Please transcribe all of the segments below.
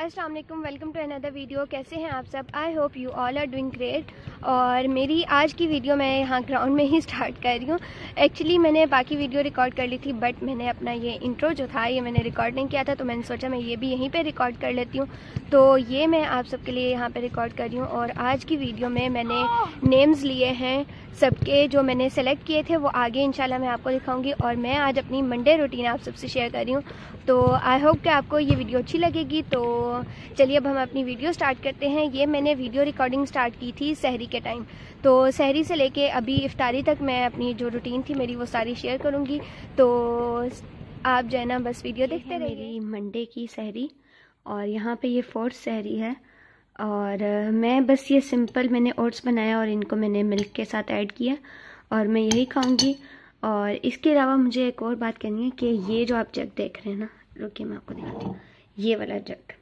अस्सलाम वालेकुम, welcome to another video. कैसे हैं आप सब? I hope you all are doing great. और मेरी आज की वीडियो मैं यहाँ ग्राउंड में ही स्टार्ट कर रही हूँ। एक्चुअली मैंने बाकी वीडियो रिकॉर्ड कर ली थी, बट मैंने अपना ये इंट्रो जो था ये मैंने रिकॉर्ड नहीं किया था, तो मैंने सोचा मैं ये भी यहीं पे रिकॉर्ड कर लेती हूँ। तो ये मैं आप सबके लिए यहाँ पे रिकॉर्ड कर रही हूँ। और आज की वीडियो में मैंने नेम्स लिए हैं सबके, जो मैंने सेलेक्ट किए थे वो आगे इंशाल्लाह मैं आपको दिखाऊंगी। और मैं आज अपनी मंडे रूटीन आप सबसे शेयर कर रही हूँ, तो आई होप कि आपको ये वीडियो अच्छी लगेगी। तो चलिए अब हम अपनी वीडियो स्टार्ट करते हैं। ये मैंने वीडियो रिकॉर्डिंग स्टार्ट की थी सहरी के टाइम, तो सहरी से लेके अभी इफ्तारी तक मैं अपनी जो रूटीन थी मेरी वो सारी शेयर करूँगी। तो आप जो है ना बस वीडियो देखते रहिए। मेरी मंडे की सहरी, और यहाँ पे ये फोर्थ सहरी है। और मैं बस ये सिंपल मैंने ओट्स बनाया और इनको मैंने मिल्क के साथ ऐड किया और मैं यही खाऊंगी। और इसके अलावा मुझे एक और बात करनी है कि ये जो आप जग देख रहे हैं ना, रुकिए मैं आपको दिखाती हूँ। ये वाला जग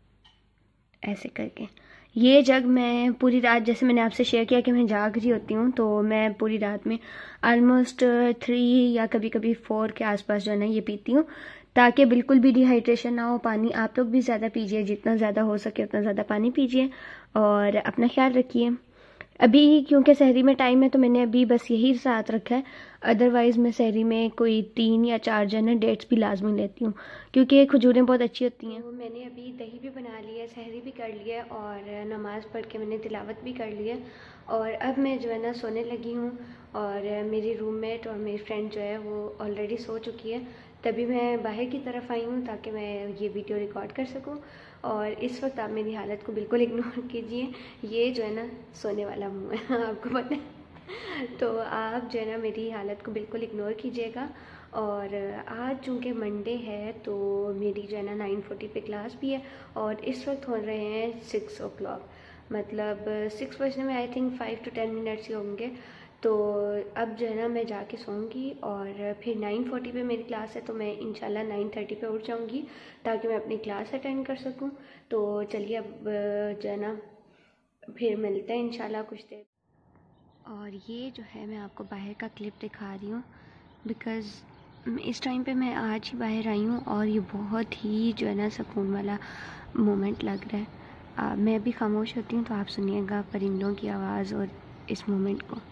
ऐसे करके, ये जग मैं पूरी रात, जैसे मैंने आपसे शेयर किया कि मैं जाग रही होती हूँ, तो मैं पूरी रात में ऑलमोस्ट 3 या कभी कभी 4 के आसपास जो है ना ये पीती हूँ, ताकि बिल्कुल भी डिहाइड्रेशन ना हो। पानी आप लोग भी ज़्यादा पीजिए, जितना ज़्यादा हो सके उतना ज़्यादा पानी पीजिए और अपना ख्याल रखिए। अभी क्योंकि सहरी में टाइम है तो मैंने अभी बस यही साथ रखा है, अदरवाइज़ मैं सहरी में कोई 3 या 4 जो है ना डेट्स भी लाजमी लेती हूँ, क्योंकि खजूरें बहुत अच्छी होती हैं। तो मैंने अभी दही भी बना लिया है, सहरी भी कर लिया और नमाज़ पढ़ के मैंने तिलावत भी कर लिया। और अब मैं जो है ना सोने लगी हूँ। और मेरी रूममेट और मेरी फ्रेंड जो है वो ऑलरेडी सो चुकी है, तभी मैं बाहर की तरफ आई हूँ ताकि मैं ये वीडियो रिकॉर्ड कर सकूँ। और इस वक्त आप मेरी हालत को बिल्कुल इग्नोर कीजिए, ये जो है ना सोने वाला मुँह है आपको पता है, तो आप जो है ना मेरी हालत को बिल्कुल इग्नोर कीजिएगा। और आज चूँकि मंडे है तो मेरी जो है ना 9:40 पे क्लास भी है और इस वक्त हो रहे हैं 6 o'clock, मतलब 6 बजने में आई थिंक 5 to 10 मिनट्स ही होंगे। तो अब जो है ना मैं जाके सोऊंगी और फिर 9:40 पे मेरी क्लास है, तो मैं इंशाल्लाह 9:30 पे उठ जाऊंगी ताकि मैं अपनी क्लास अटेंड कर सकूं। तो चलिए अब जो है ना फिर मिलते हैं इंशाल्लाह कुछ देर। और ये जो है मैं आपको बाहर का क्लिप दिखा रही हूँ, बिकॉज़ इस टाइम पे मैं आज ही बाहर आई हूँ और ये बहुत ही जो है ना सुकून वाला मोमेंट लग रहा है। मैं भी खामोश होती हूँ तो आप सुनिएगा परिंदों की आवाज़ और इस मोमेंट को।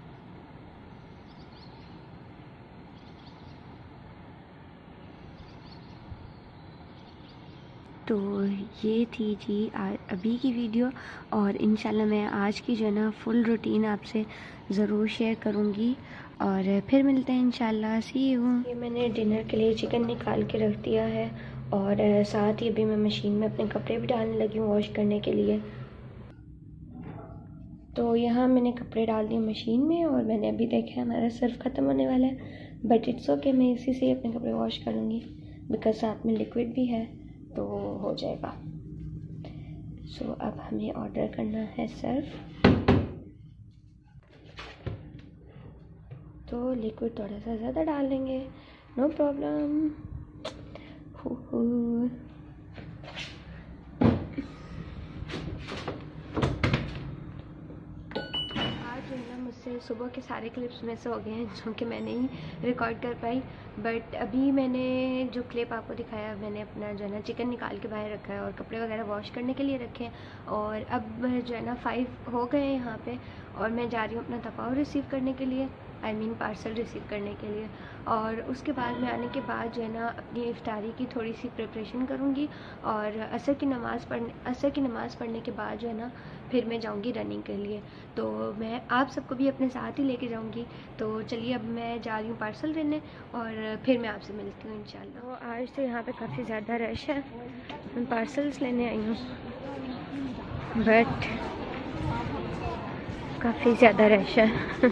तो ये थी जी अभी की वीडियो, और इंशाल्लाह मैं आज की जो है ना फुल रूटीन आपसे ज़रूर शेयर करूँगी और फिर मिलते हैं इंशाल्लाह। See you. ये मैंने डिनर के लिए चिकन निकाल के रख दिया है और साथ ही अभी मैं मशीन में अपने कपड़े भी डालने लगी हूँ वॉश करने के लिए। तो यहाँ मैंने कपड़े डाल दिए मशीन में और मैंने अभी देखा हमारा सर्फ ख़त्म होने वाला है, बट इट्स ओके, मैं इसी से अपने कपड़े वॉश कर लूँगी बिकॉज साथ में लिक्विड भी है तो हो जाएगा। सो अब हमें ऑर्डर करना है सर्फ, तो लिक्विड थोड़ा सा ज़्यादा डाल लेंगे, नो प्रॉब्लम। मुझसे सुबह के सारे क्लिप्स में से हो गए हैं जो कि मैं नहीं रिकॉर्ड कर पाई, बट अभी मैंने जो क्लिप आपको दिखाया मैंने अपना जो है ना चिकन निकाल के बाहर रखा है और कपड़े वगैरह वॉश करने के लिए रखे हैं। और अब जो है ना 5 हो गए हैं यहाँ पे और मैं जा रही हूँ अपना तपाव रिसीव करने के लिए, आई मीन पार्सल रिसीव करने के लिए। और उसके बाद मैं आने के बाद जो है ना अपनी इफ्तारी की थोड़ी सी प्रिपरेशन करूँगी और असर की नमाज़ पढ़ने के बाद जो है ना फिर मैं जाऊँगी रनिंग के लिए। तो मैं आप सबको भी अपने साथ ही लेके जाऊँगी। तो चलिए अब मैं जा रही हूँ पार्सल लेने और फिर मैं आपसे मिलती हूँ इंशाल्लाह। तो आज तो यहाँ पे काफ़ी ज़्यादा रश है, मैं पार्सल्स लेने आई हूँ बट काफ़ी ज़्यादा रश है।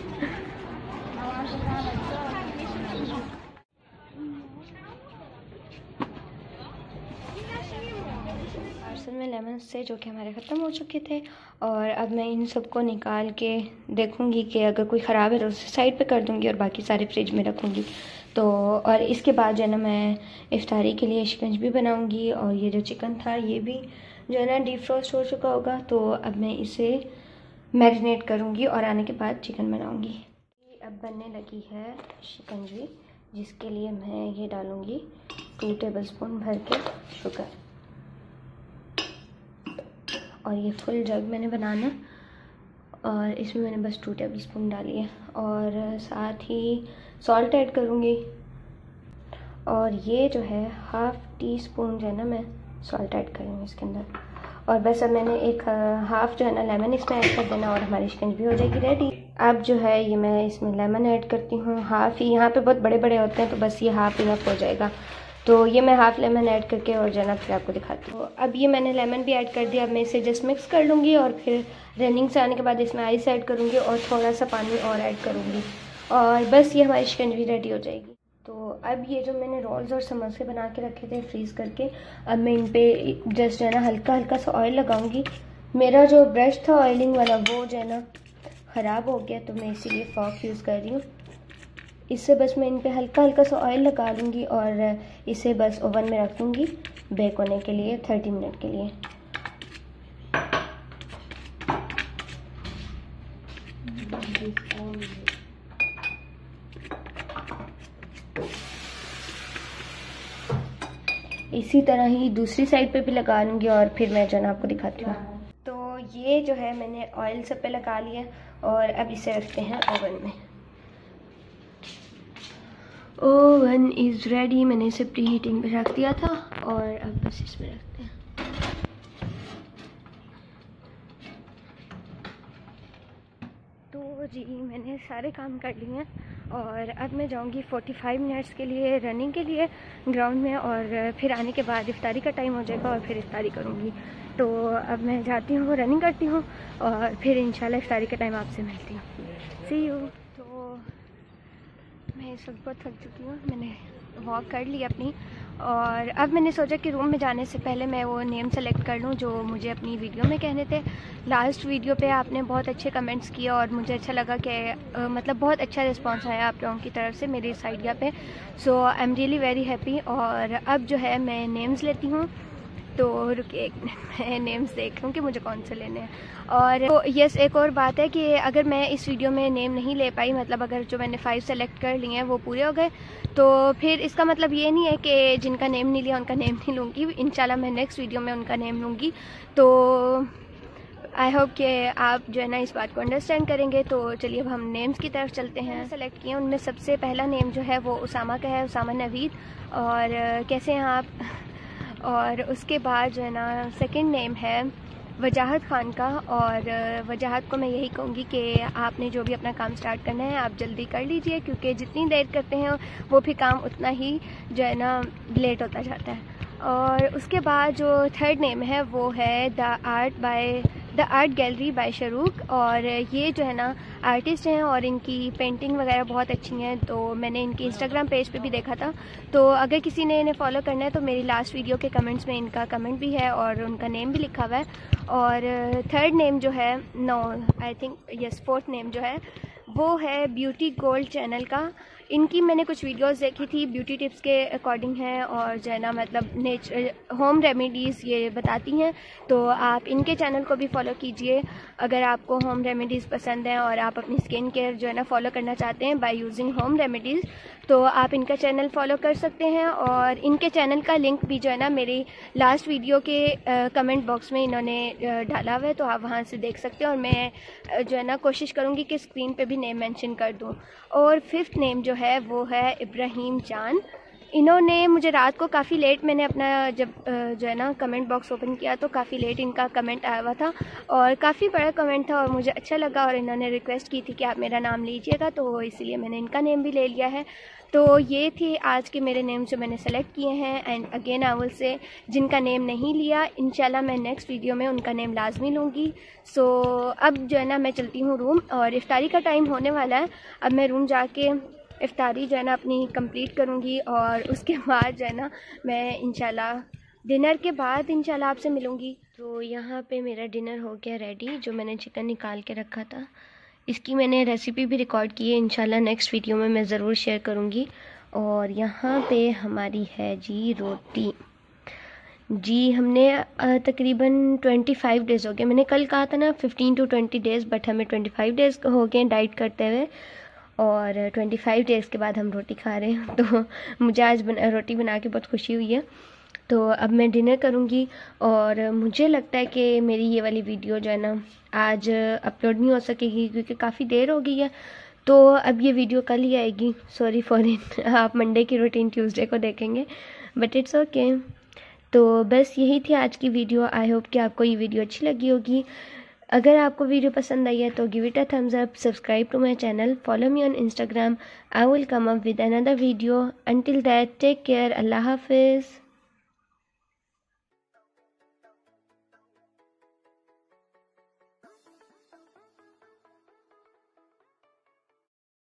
पार्सल में लेमन से जो कि हमारे ख़त्म हो चुके थे, और अब मैं इन सबको निकाल के देखूंगी कि अगर कोई ख़राब है तो उसे साइड पे कर दूंगी और बाकी सारे फ्रिज में रखूंगी। तो और इसके बाद जो है ना मैं इफ्तारी के लिए शिकंज भी बनाऊंगी और ये जो चिकन था ये भी जो है ना डीफ्रोस्ट हो चुका होगा, तो अब मैं इसे मैरिनेट करूँगी और आने के बाद चिकन बनाऊँगी। अब बनने लगी है शिकंजी, जिसके लिए मैं ये डालूँगी 2 टेबलस्पून भर के शुगर। और ये फुल जग मैंने बनाना, और इसमें मैंने बस 2 टेबलस्पून डाली है, और साथ ही सॉल्ट ऐड करूँगी। और ये जो है 1/2 टीस्पून जो है ना मैं सॉल्ट ऐड करूँगी इसके अंदर। और बस अब मैंने एक हाफ़ जो है ना लेमन इसमें ऐड कर देना और हमारी शिकंजी भी हो जाएगी रेडी। अब जो है ये मैं इसमें लेमन ऐड करती हूँ, हाफ़ ही, यहाँ पे बहुत बड़े बड़े होते हैं तो बस ये हाफ़ इनफ हो जाएगा। तो ये मैं हाफ़ लेमन ऐड करके और जो है ना फिर आपको दिखाती हूँ। अब ये मैंने लेमन भी ऐड कर दिया। अब मैं इसे जस्ट मिक्स कर लूँगी और फिर रनिंग से आने के बाद इसमें आइस ऐड करूँगी और थोड़ा सा पानी और ऐड करूँगी, और बस ये हमारी शिकंजी रेडी हो जाएगी। तो अब ये जो मैंने रोल्स और समोसे बना के रखे थे फ्रीज़ करके, अब मैं इन पे जस्ट जो है ना हल्का हल्का सा ऑयल लगाऊंगी। मेरा जो ब्रश था ऑयलिंग वाला वो जो है ना ख़राब हो गया, तो मैं इसीलिए फॉक यूज़ कर रही हूँ। इससे बस मैं इन पे हल्का हल्का सा ऑयल लगा लूँगी और इसे बस ओवन में रख दूँगी बेक होने के लिए 30 मिनट के लिए। इसी तरह ही दूसरी साइड पे भी लगा लूँगी और फिर मैं जो है आपको दिखाती हूँ। तो ये जो है मैंने ऑयल सब पे लगा लिया और अब इसे रखते हैं ओवन में। Oven is ready. मैंने इसे प्री हीटिंग पे रख दिया था और अब बस इसमें रखते हैं। तो जी मैंने सारे काम कर लिए हैं और अब मैं जाऊंगी 45 मिनट्स के लिए रनिंग के लिए ग्राउंड में, और फिर आने के बाद इफ्तारी का टाइम हो जाएगा और फिर इफ्तारी करूंगी। तो अब मैं जाती हूँ, रनिंग करती हूँ और फिर इंशाल्लाह इफ्तारी का टाइम आपसे मिलती हूँ। See you. तो मैं इस वक्त बहुत थक चुकी हूँ, मैंने वॉक कर ली अपनी, और अब मैंने सोचा कि रूम में जाने से पहले मैं वो नेम सेलेक्ट कर लूँ जो मुझे अपनी वीडियो में कहने थे। लास्ट वीडियो पे आपने बहुत अच्छे कमेंट्स किए और मुझे अच्छा लगा कि मतलब बहुत अच्छा रिस्पांस आया आप लोगों की तरफ से मेरी इस आइडिया पे। So I am really very happy. और अब जो है मैं नेम्स लेती हूँ, तो रुकिए एक मिनट, मैं नेम्स देख लूँ कि मुझे कौन से लेने हैं। और तो यस, एक और बात है कि अगर मैं इस वीडियो में नेम नहीं ले पाई, मतलब अगर जो मैंने 5 सेलेक्ट कर लिए हैं वो पूरे हो गए, तो फिर इसका मतलब ये नहीं है कि जिनका नेम नहीं लिया उनका नेम नहीं लूँगी। इंशाल्लाह मैं नेक्स्ट वीडियो में उनका नेम लूँगी। तो आई होप कि आप जो है ना इस बात को अंडरस्टैंड करेंगे। तो चलिए अब हम नेम्स की तरफ चलते हैं। सेलेक्ट किए उनमें सबसे पहला नेम जो है वो उसामा का है, उसामा नवीद। और कैसे हैं आप? और उसके बाद जो है ना सेकंड नेम है वजाहत ख़ान का, और वजाहत को मैं यही कहूँगी कि आपने जो भी अपना काम स्टार्ट करना है आप जल्दी कर लीजिए, क्योंकि जितनी देर करते हैं वो भी काम उतना ही जो है ना लेट होता जाता है। और उसके बाद जो थर्ड नेम है वो है the art gallery by Sharukh, और ये जो है ना आर्टिस्ट हैं और इनकी पेंटिंग वगैरह बहुत अच्छी हैं। तो मैंने इनके इंस्टाग्राम पेज पे भी देखा था, तो अगर किसी ने इन्हें फॉलो करना है तो मेरी लास्ट वीडियो के कमेंट्स में इनका कमेंट भी है और उनका नेम भी लिखा हुआ है। और थर्ड नेम जो है फोर्थ नेम जो है वो है ब्यूटी गोल्ड चैनल का। इनकी मैंने कुछ वीडियोस देखी थी, ब्यूटी टिप्स के अकॉर्डिंग हैं और जो है ना मतलब होम रेमेडीज़ ये बताती हैं। तो आप इनके चैनल को भी फॉलो कीजिए अगर आपको होम रेमेडीज़ पसंद हैं और आप अपनी स्किन केयर जो है ना फॉलो करना चाहते हैं बाय यूजिंग होम रेमेडीज़, तो आप इनका चैनल फॉलो कर सकते हैं। और इनके चैनल का लिंक भी जो है ना मेरी लास्ट वीडियो के कमेंट बॉक्स में इन्होंने डाला हुआ है, तो आप वहाँ से देख सकते हैं। और मैं जो है ना कोशिश करूँगी कि स्क्रीन पे भी नेम मेंशन कर दूँ। और फिफ्थ नेम जो है वो है इब्राहिम जान। इन्होंने मुझे रात को काफ़ी लेट, मैंने अपना जब जो है ना कमेंट बॉक्स ओपन किया तो काफ़ी लेट इनका कमेंट आया हुआ था और काफ़ी बड़ा कमेंट था और मुझे अच्छा लगा, और इन्होंने रिक्वेस्ट की थी कि आप मेरा नाम लीजिएगा, तो इसलिए मैंने इनका नेम भी ले लिया है। तो ये थे आज के मेरे नेम जो मैंने सेलेक्ट किए हैं। And again I will say, जिनका नेम नहीं लिया इंशाल्लाह मैं नेक्स्ट वीडियो में उनका नेम लाजमी लूँगी। सो अब जो है ना मैं चलती हूँ रूम, और इफ्तारी का टाइम होने वाला है। अब मैं रूम जाके इफ्तारी जो है ना अपनी कंप्लीट करूँगी और उसके बाद जो है ना मैं इंशाल्लाह डिनर के बाद इंशाल्लाह आपसे मिलूँगी। तो यहाँ पे मेरा डिनर हो गया रेडी, जो मैंने चिकन निकाल के रखा था। इसकी मैंने रेसिपी भी रिकॉर्ड की है, इंशाल्लाह नेक्स्ट वीडियो में मैं ज़रूर शेयर करूँगी। और यहाँ पे हमारी है जी रोटी। जी हमने तकरीबन 25 डेज़ हो गए, मैंने कल कहा था ना 15 to 20 डेज़, बट हमें 25 डेज़ हो गए डाइट करते हुए, और 25 डेज़ के बाद हम रोटी खा रहे हैं। तो मुझे आज रोटी बना के बहुत खुशी हुई है। तो अब मैं डिनर करूँगी और मुझे लगता है कि मेरी ये वाली वीडियो जो है ना आज अपलोड नहीं हो सकेगी क्योंकि काफ़ी देर हो गई है। तो अब ये वीडियो कल ही आएगी, सॉरी फॉर इट। आप मंडे की रूटीन ट्यूसडे को देखेंगे, बट इट्स ओके। तो बस यही थी आज की वीडियो। आई होप कि आपको ये वीडियो अच्छी लगी होगी। अगर आपको वीडियो पसंद आई है तो give it a thumbs up, subscribe to my channel, follow me on Instagram. I will come up with another video. Until that take care, अल्लाह हाफिज़।